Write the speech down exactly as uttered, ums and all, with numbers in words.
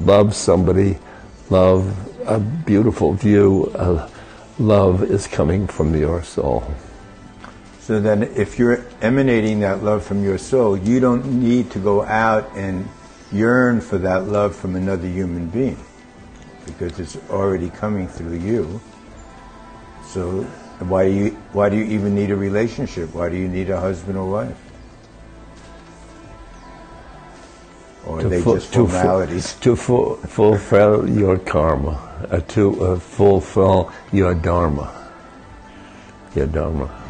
love somebody, love a beautiful view, uh, love is coming from your soul. So then if you're emanating that love from your soul, you don't need to go out and yearn for that love from another human being, because it's already coming through you. So why do you, why do you even need a relationship? Why do you need a husband or wife? Or are they just formalities? To, fu to fu fulfill your karma, uh, to uh, fulfill your dharma. Your dharma.